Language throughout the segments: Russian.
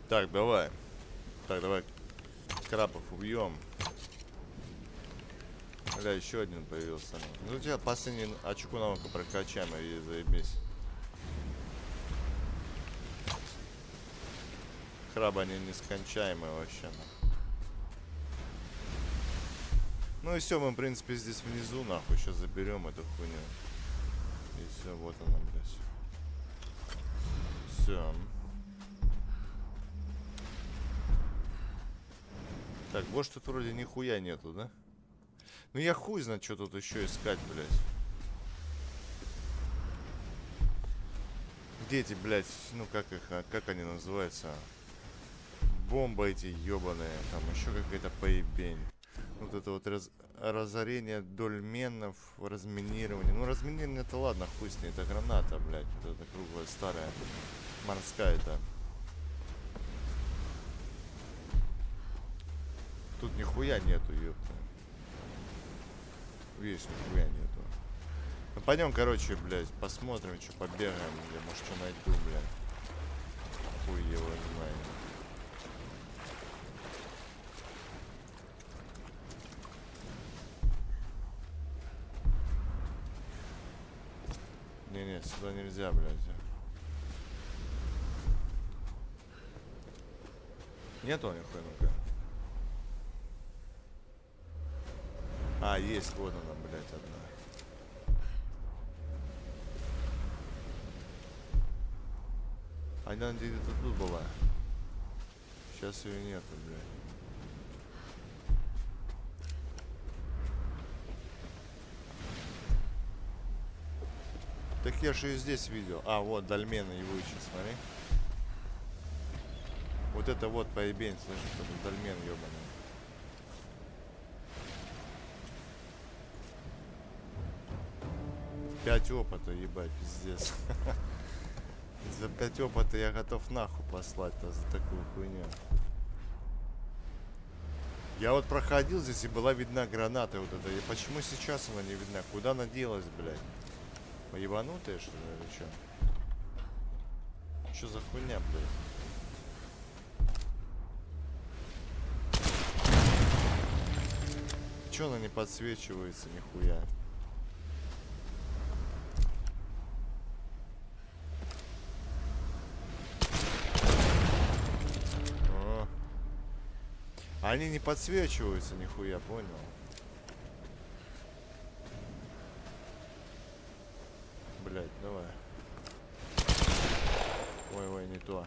Так, давай. Так, давай крабов убьем. Да, еще один появился. Ну, у тебя последний очку навыка прокачаем, и заебись. Крабы, они нескончаемые вообще. Ну и все, мы, в принципе, здесь внизу, нахуй, сейчас заберем эту хуйню. И все, вот она, блядь. Все. Так, больше тут вроде нихуя нету, да? Ну я хуй знает, что тут еще искать, блядь. Где эти, блядь, ну как их, как они называются? Бомбы эти ебаные, там еще какая-то поебень. Вот это вот разорение дольменов, разминирование. Ну разминирование это ладно, хуй с ней, это граната, блядь. Вот эта круглая старая морская-то. Тут нихуя нету, ёпта. Видишь, нихуя нету. Ну пойдем, короче, блядь, посмотрим, что побегаем, я может что найду, блядь. Хуй его знает. Не-не, сюда нельзя, блядь. Нету нихуя, ну-ка. А, есть, вот она, блядь, одна. Она где-то тут была. Сейчас ее нету, блядь. Так я же ее здесь видел. А, вот, дольмена его ищет, смотри. Вот это вот поебень, слышишь, это дольмен ебаный. Пять опыта, ебать, пиздец. За 5 опыта я готов нахуй послать-то за такую хуйню. Я вот проходил здесь и была видна граната вот эта. И почему сейчас она не видна? Куда она делась, блядь? Ебанутая, что ли, или что? Что за хуйня, блядь? Чё она не подсвечивается, нихуя? О. Они не подсвечиваются, нихуя, понял? Блять, давай. Ой, не то.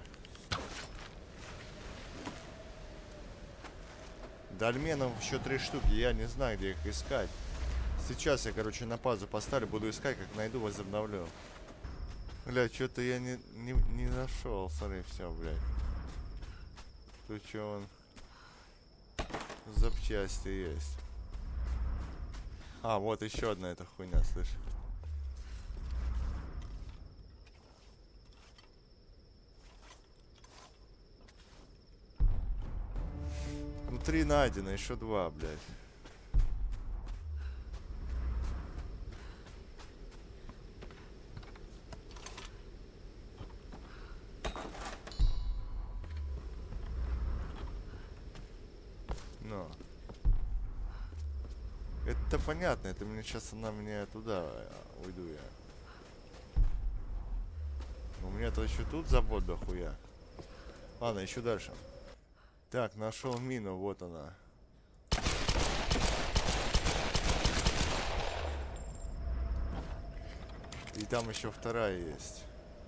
Дольменов еще 3 штуки, я не знаю, где их искать. Сейчас я, короче, на паузу поставлю, буду искать, как найду, возобновлю. Блядь, что-то я не нашел, смотри, все, блядь. Тут что он... Запчасти есть. А, вот еще одна эта хуйня, слышь. Ну 3 найдено, еще 2, блядь. Но. Это понятно, это мне сейчас она мне туда уйду я. У меня-то еще тут завод дохуя. Ладно, еще дальше. Так, нашел мину, вот она. И там еще вторая есть.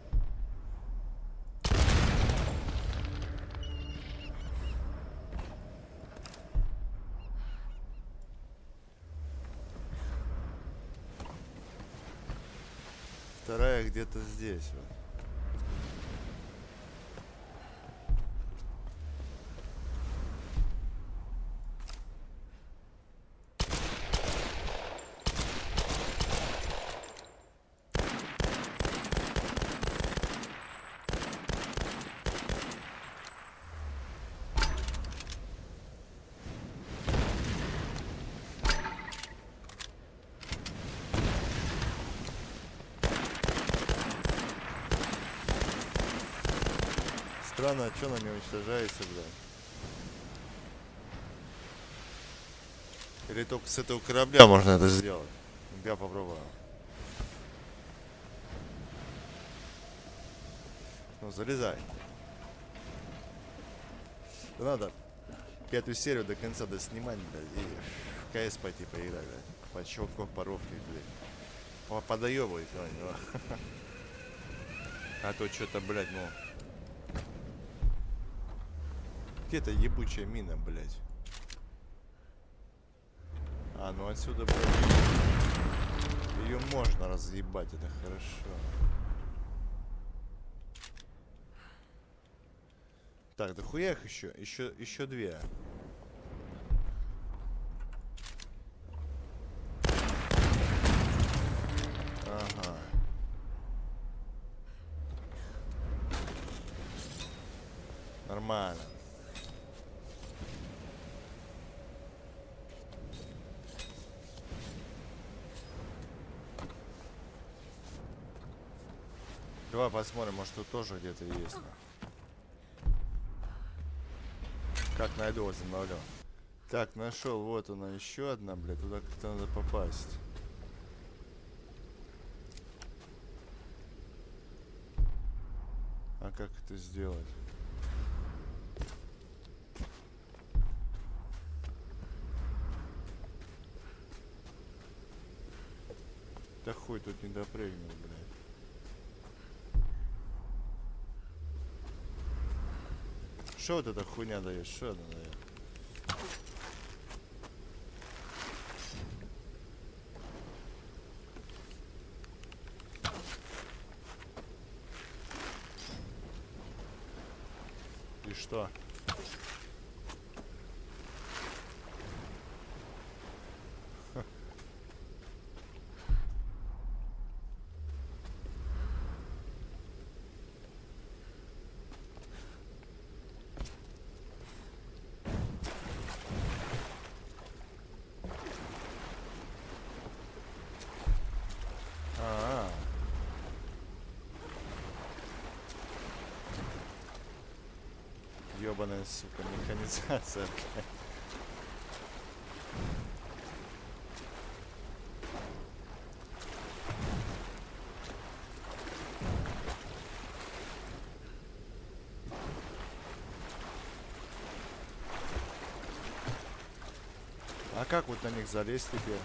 Вторая где-то здесь вот. Странно, а что она не уничтожается, блядь? Или только с этого корабля можно это сделать? Я попробую. Ну, залезай. Да надо пятую серию до конца доснимать, блядь, и в КС пойти поиграть, блядь. По чуваков, по ровке, блядь. Подоебывай кто-нибудь. А то что-то, блядь, ну... Где-то ебучая мина, блядь. А, ну отсюда, блядь, ее можно разъебать, это хорошо. Так, да хуя их еще? Еще две. Ага. Нормально. Давай посмотрим, может тут тоже где-то есть. Как найду, возобновлю. Так, нашел, вот она, еще одна, блядь, туда как-то надо попасть. А как это сделать? Да хуй тут не допрыгнул, блядь. Что вот эта хуйня дает? Что она дает? И что? Ёбаная, сука, механизация, блядь. А как вот на них залезть теперь?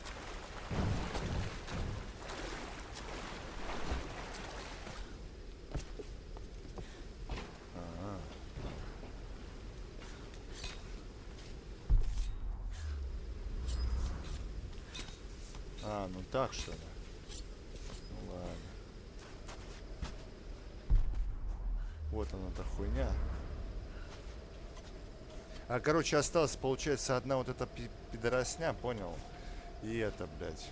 А, ну так что ли? Ну ладно. Вот она-то хуйня. А, короче, осталась, получается, одна вот эта пидоросня, понял? И это, блядь.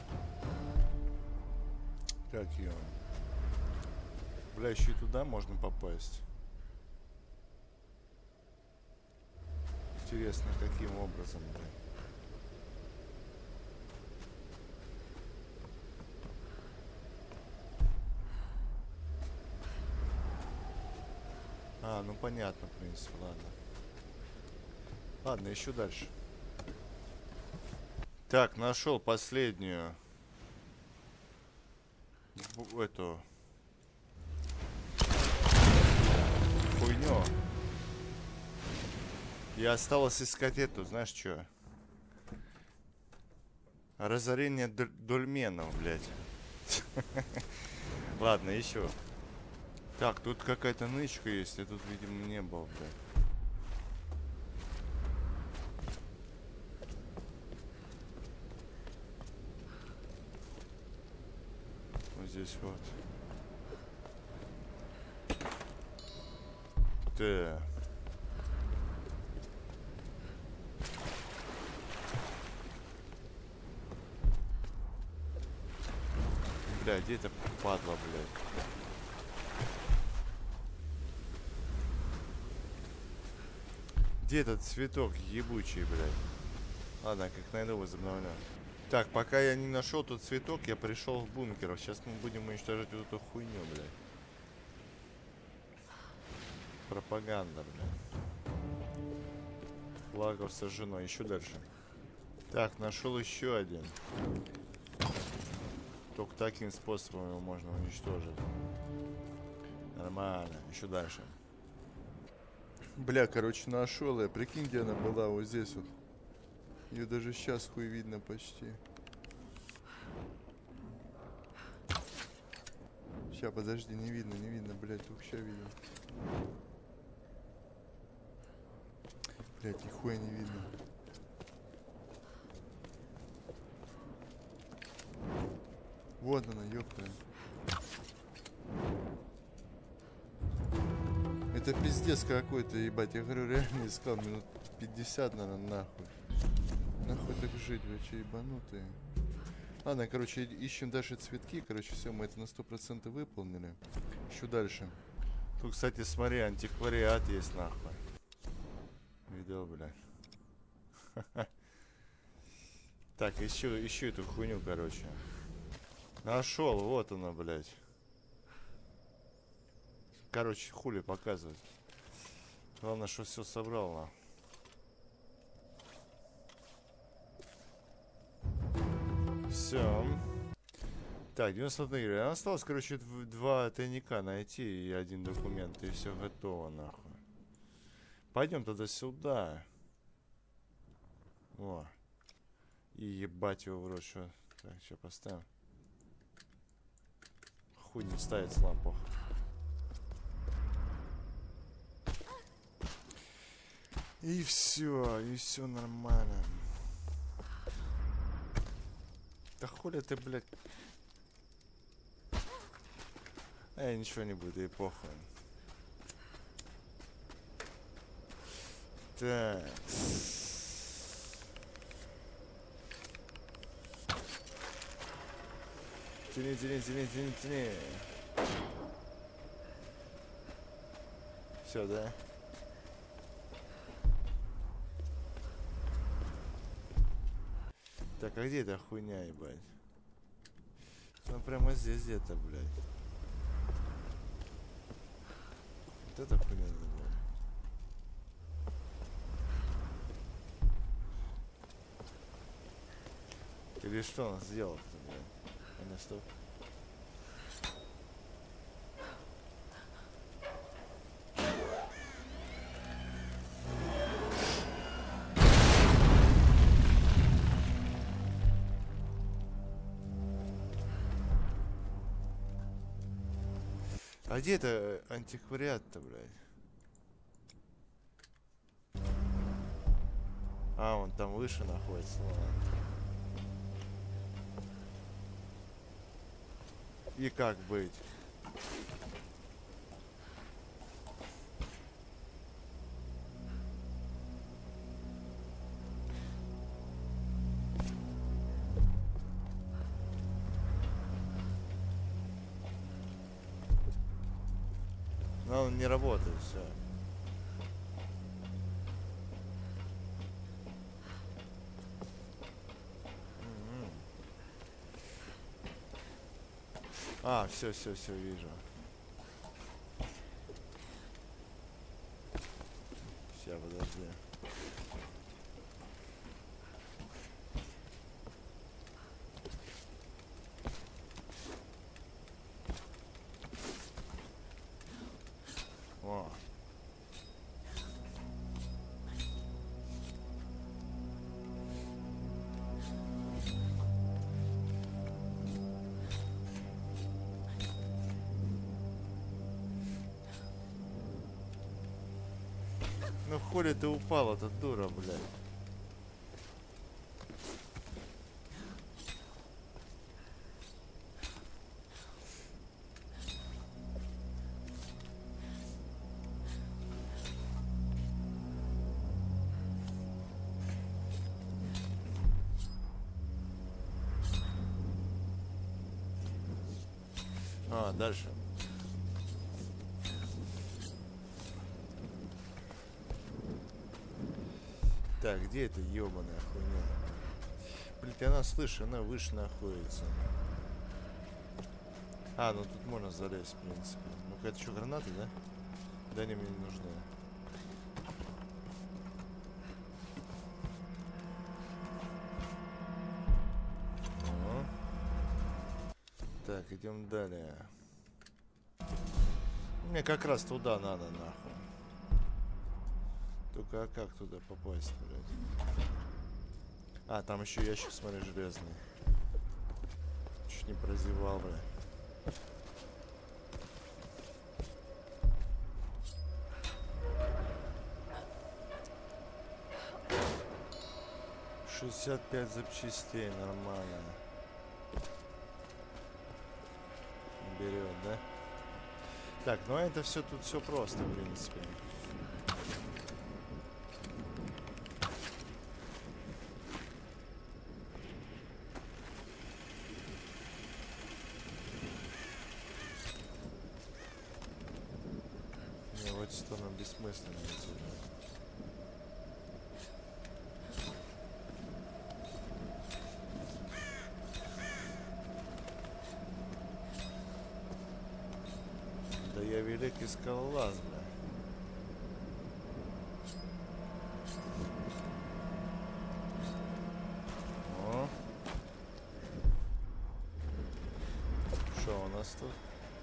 Как ее? Бля, еще и туда можно попасть. Интересно, каким образом, блядь. А, ну понятно, в принципе, ладно. Ладно, еще дальше. Так, нашел последнюю. Эту хуйню. И осталось искать эту, знаешь что? Разорение дольменов, блядь. Ладно, еще. Так, тут какая-то нычка есть, я тут, видимо, не был, блядь. Вот здесь вот. Да. Бля, где это падла, блядь? Где этот цветок ебучий, блядь? Ладно, как найду, возобновляю. Так, пока я не нашел тот цветок, я пришел в бункер. Сейчас мы будем уничтожать вот эту хуйню, блядь. пропаганда, блядь. Плакал с женой. Еще дальше. Так, нашел еще один. Только таким способом его можно уничтожить. Нормально. Еще дальше. Бля, короче, нашел я. Прикинь, где она была, вот здесь вот. Ее даже сейчас хуй видно почти. Ща, подожди, не видно, блядь, только ща видно. Блядь, нихуя не видно. Вот она, ёпта. Это пиздец какой-то, ебать. Я говорю, реально искал минут 50, наверное, нахуй. Нахуй так жить, вы че ебанутые. Ладно, короче, ищем дальше цветки. Короче, все, мы это на 100% выполнили. Еще дальше. Тут, кстати, смотри, антиквариат есть, нахуй. Видел, блядь. Так, ищу эту хуйню, короче. Нашел, вот она, блядь. Короче, хули показывать. Главное, что все собрал, нахуй. Все. Так, 90 игры. Осталось, короче, 2 тайника найти и 1 документ. И все готово, нахуй. Пойдем тогда сюда. О. И ебать его в рот, что. Так, сейчас поставим. Хуй не ставит с лампу. И все нормально. Да хули ты, блядь. Ничего не будет, и похуй. Так. Тяни. Все, да? Так, а где эта хуйня, ебать? Ну прямо здесь где-то, блядь. Вот эта хуйня забыла. Или что он сделал-то, блядь? А не, стоп. А где это антиквариат-то, блядь? А, он там выше находится, ладно. И как быть? Но он не работает, все. А, все, вижу. Сейчас, подожди. О. Ну хули ты упала-то, дура, блядь. А, дальше. Так, где эта ебаная хуйня? Блин, она слышит, она выше находится. А, ну тут можно залезть, в принципе. Ну-ка, это что, гранаты, да? Да они мне не нужны. О. Так, идем далее. Мне как раз туда надо, нахуй. Только а как туда попасть, блядь? А, там еще ящик, смотри, железный. Чуть не прозевал, блядь. «65 запчастей, нормально. Берет, да? Так, ну это все тут все просто, в принципе. Не, в эту сторону бессмысленно идти. Да я великий скалолаз, бля. О. Что у нас тут?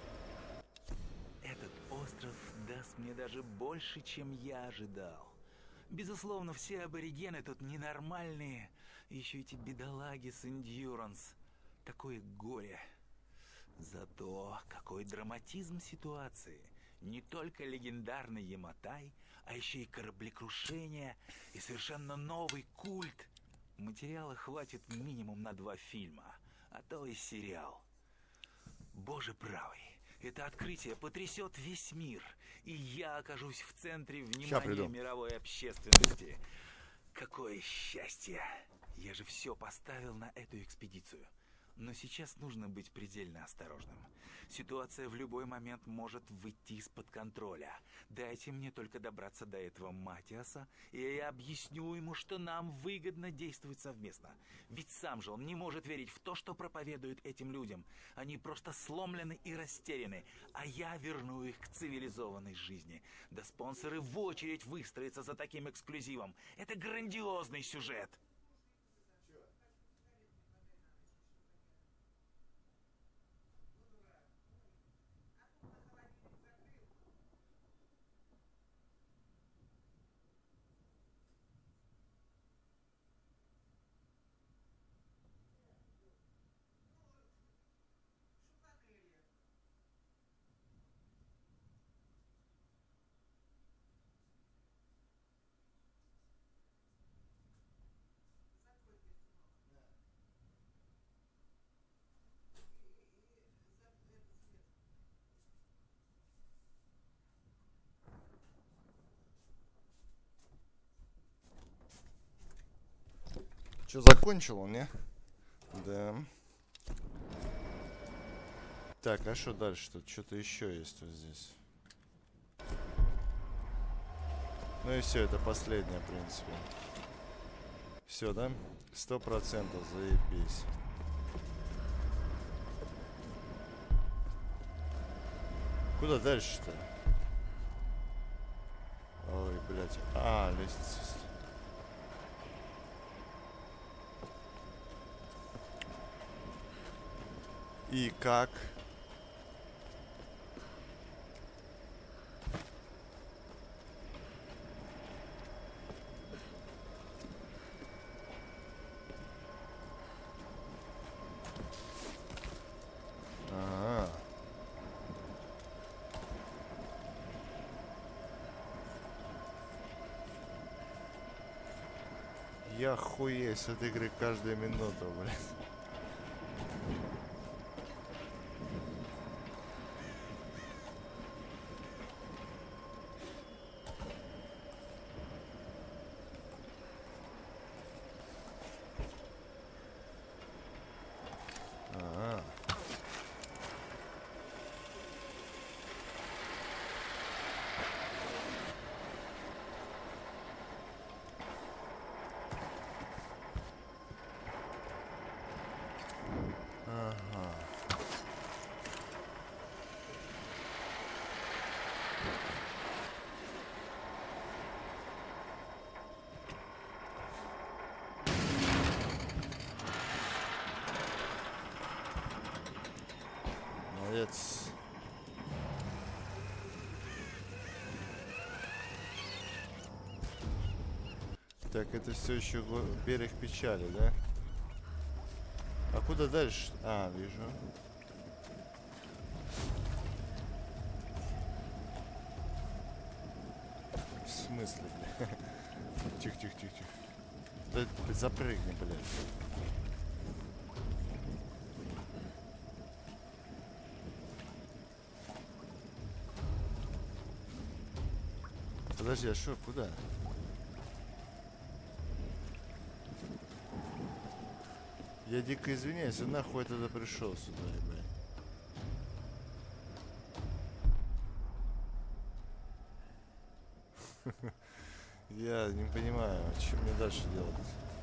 Этот остров даст мне даже больше, чем я ожидал. Безусловно, все аборигены тут ненормальные. Еще эти бедолаги с Endurance. Такое горе. Зато какой драматизм ситуации. Не только легендарный Яматай, а еще и кораблекрушение, и совершенно новый культ. Материала хватит минимум на 2 фильма, а то и сериал. Боже правый, это открытие потрясет весь мир, и я окажусь в центре внимания мировой общественности. Какое счастье! Я же все поставил на эту экспедицию. Но сейчас нужно быть предельно осторожным. Ситуация в любой момент может выйти из-под контроля. Дайте мне только добраться до этого Матиаса, и я объясню ему, что нам выгодно действовать совместно. Ведь сам же он не может верить в то, что проповедуют этим людям. Они просто сломлены и растеряны, а я верну их к цивилизованной жизни. Да спонсоры в очередь выстроятся за таким эксклюзивом. Это грандиозный сюжет. Че, закончил он, не? Да. Так, а что дальше тут? Что-то еще есть вот здесь. Ну и все, это последнее, в принципе. Все, да? 100%, заебись. Куда дальше-то? Ой, блядь. А, лестница. И как? Ага. Я хуею с этой игры каждую минуту, блядь. Так, это все еще берег печали, да? А куда дальше? А, вижу. В смысле, бля? Тихо, тихо, тихо, тихо. Да запрыгни, блядь. Подожди, а что, куда? Я дико извиняюсь, я нахуй туда пришел сюда, блядь. Я не понимаю, что мне дальше делать.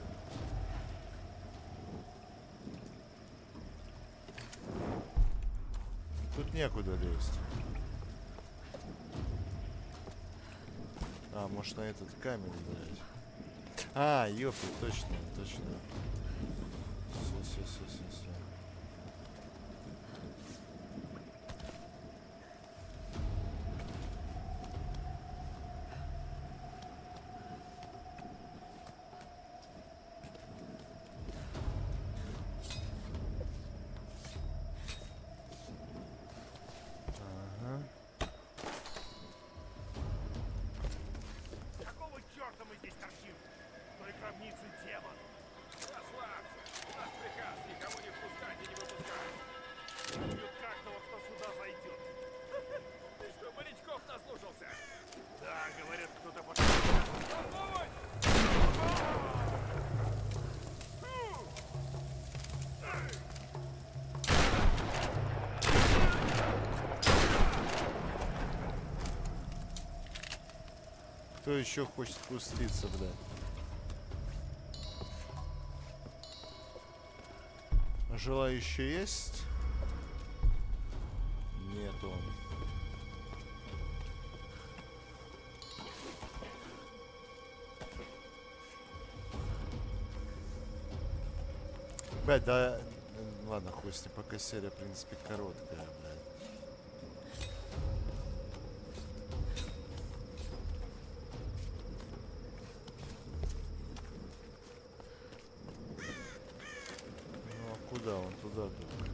Тут некуда лезть. А, может на этот камень, блядь. А, ёпта, точно, точно. Все. Ага. Какого черта мы здесь торчим? В той гробнице демон. Расслабься. У нас приказ никого не впускать и не выпускать. Убьют каждого, кто сюда зайдет. Ты что, морячков наслушался? Да, говорят, кто-то Кто еще хочет спуститься, блядь? Желающие есть? Нету. Блядь, да... Ладно, хуй с ним, пока серия, в принципе, короткая, блядь. Ну, а куда он? Туда только.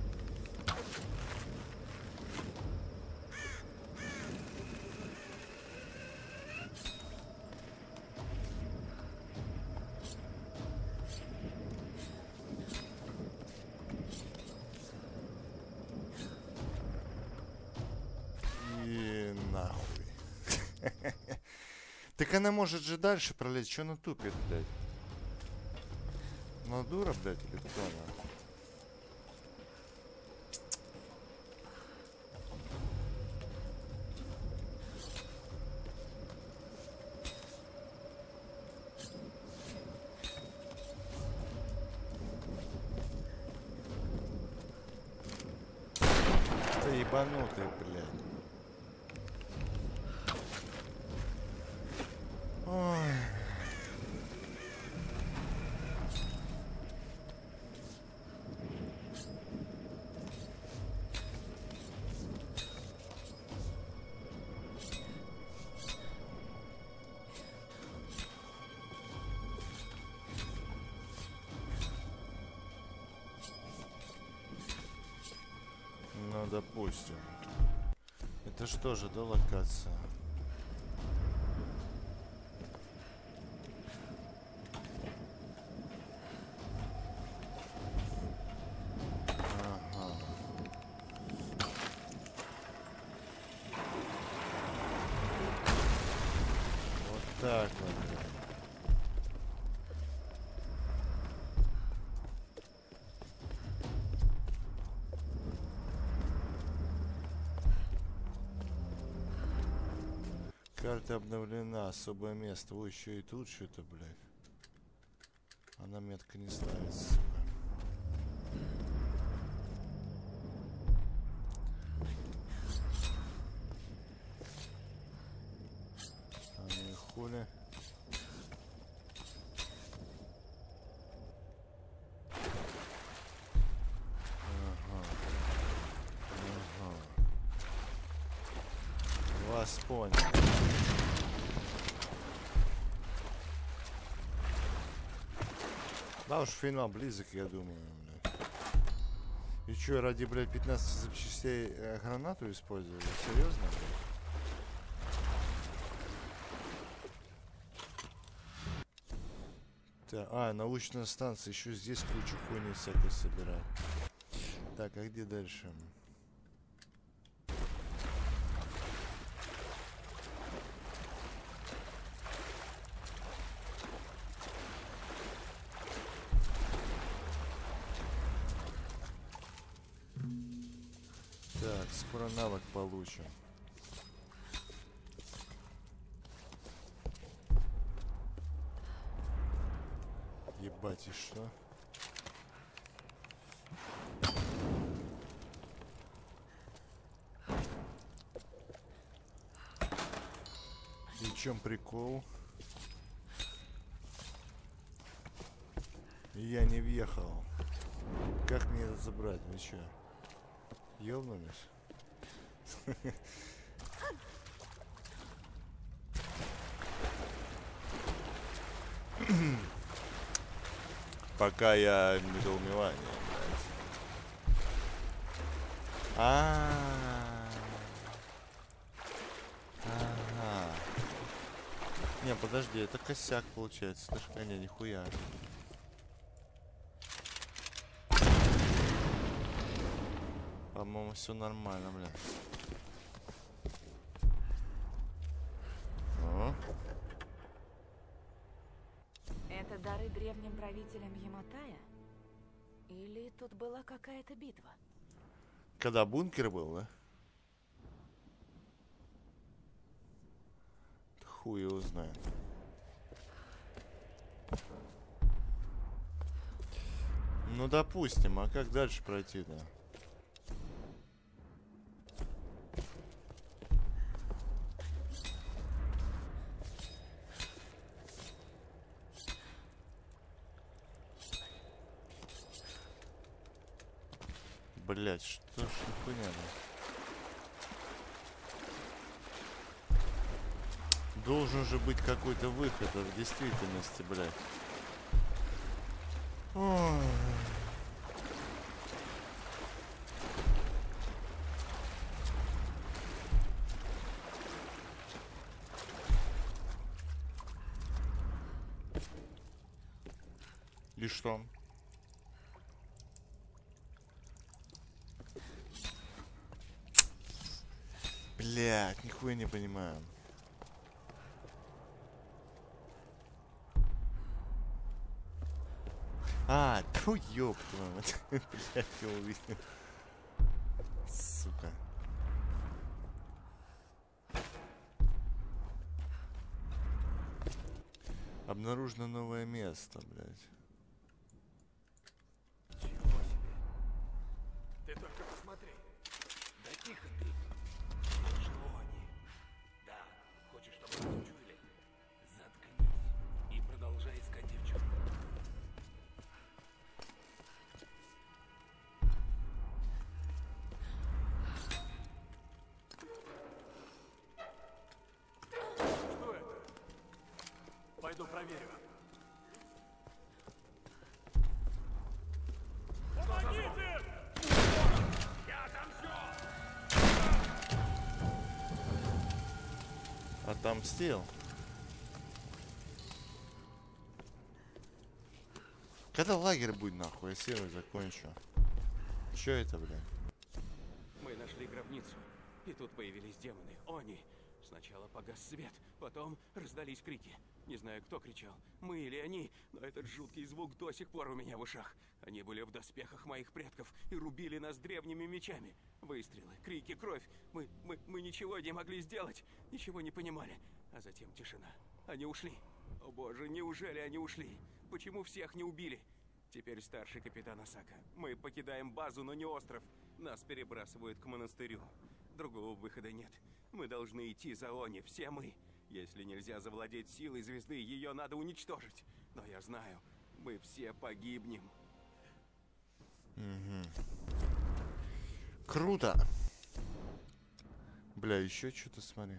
И нахуй. Так она может же дальше пролезть. Че она тупит, блядь? Ну дура, блядь, или кто она? Ты ебанутый, блядь. Ой. Ну, допустим. Это что же, да, локация? Ага. Вот так вот, блядь. Карта обновлена, особое место. Ой, еще и тут что-то, блядь. Она метка не ставится, сука. А ну и хули. Вас понял. Да уж, финал близок, я думаю, блядь. И чё, ради, блядь, 15 запчастей гранату использовали? Серьезно, блядь? Научная станция. Еще здесь кучу хуйни всякой собирать. Так, а где дальше? Так, скоро навык получим. Ебать, и что? И в чем прикол? Я не въехал. Как мне это забрать? Вы чё? Ёбнулись? Пока я в недоумении, блядь. Ага. Не, подожди, это косяк получается. Не, нихуя. По-моему, все нормально, бля. Это дары древним правителям Ямотая? Или тут была какая-то битва? Когда бункер был, да? Хуй его знает. Ну, допустим, а как дальше пройти-то? Блять, что ж непонятно. Должен же быть какой-то выход в действительности, блядь. Ой. И что? Блядь, нихуя не понимаю. Тьфу, ёб твою мать. Блядь, я увидел. Сука. Обнаружено новое место, блядь. Чего себе? Ты только посмотри. Да тихо ты. Что они? Да, хочешь, чтобы нас учуяли? Заткнись и продолжай искать девчонку. Что это? Пойду проверю. Помогите! Я отомщу! Отомстил. Когда лагерь будет, нахуй? Я сервер закончу. Чё это, блядь? Мы нашли гробницу, и тут появились демоны, они. Сначала погас свет, потом раздались крики. Не знаю, кто кричал, мы или они, но этот жуткий звук до сих пор у меня в ушах. Они были в доспехах моих предков и рубили нас древними мечами. Выстрелы, крики, кровь. Мы ничего не могли сделать, ничего не понимали. А затем тишина. Они ушли. О боже, неужели они ушли? Почему всех не убили? Теперь старший капитан Асака. Мы покидаем базу, но не остров. Нас перебрасывают к монастырю. Другого выхода нет. Мы должны идти за Они, все мы. Если нельзя завладеть силой звезды, ее надо уничтожить. Но я знаю, мы все погибнем. Круто! Бля, еще что-то смотри.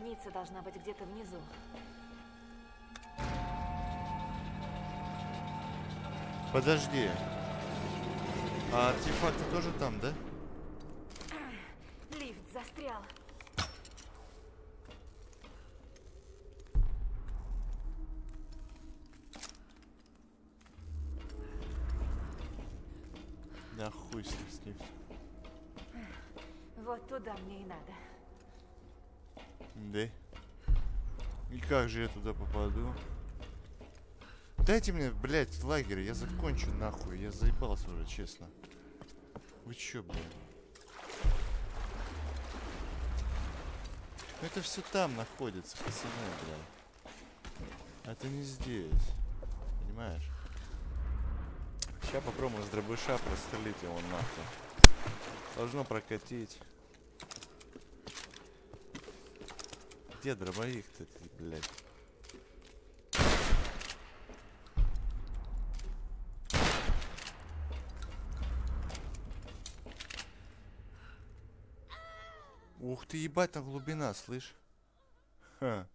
гробница должна быть где-то внизу. Подожди. А артефакты тоже там, да? Лифт застрял. Да хуй с ним. Вот туда мне и надо. Да. И как же я туда попаду? Дайте мне, блядь, лагерь, я закончу нахуй. Я заебался уже, честно. Вы чё, блядь? Это все там находится, пацаны, блядь. Это не здесь. Понимаешь? Сейчас попробуем с дробыша прострелить его нахуй. Должно прокатить. Где дробовик-то, блядь? Ух ты, ебать, там глубина, слышь? Ха.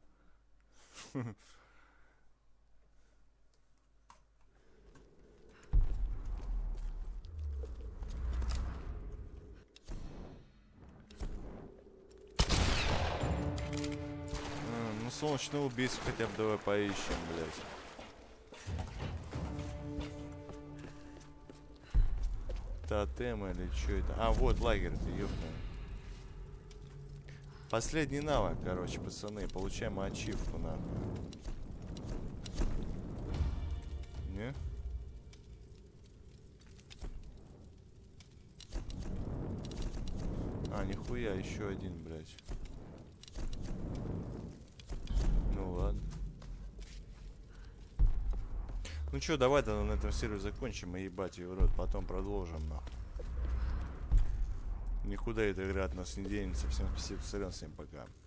Ну, солнечного убийцу хотя бы давай поищем, блядь. Тотем или что это? А, вот лагерь-то, ёпта. Последний навык, короче, пацаны. Получаем ачивку, нахуй. Не? А, нихуя, еще один, блядь. Ну ладно. Ну чё, давай тогда на этом серию закончим и ебать ее в рот. Потом продолжим, нахуй. Никуда эта игра от нас не денется. Всем спасибо, всем пока.